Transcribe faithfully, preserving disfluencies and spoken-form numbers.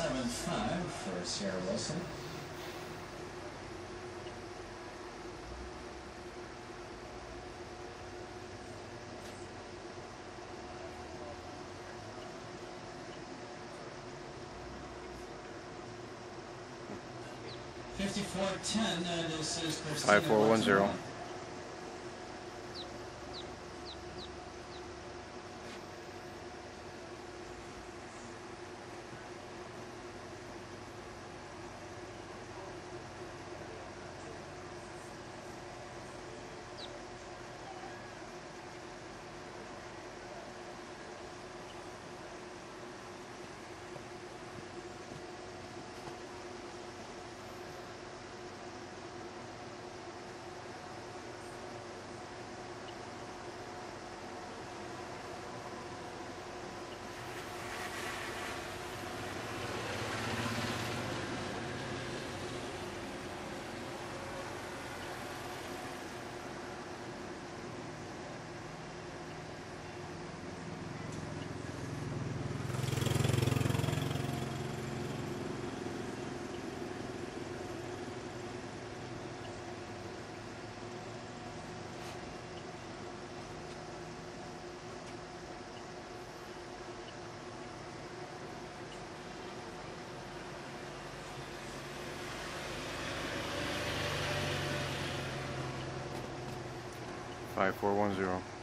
seven five for Sierra Wilson. fifty-four ten, uh, this is Christina five four one zero. five four one zero.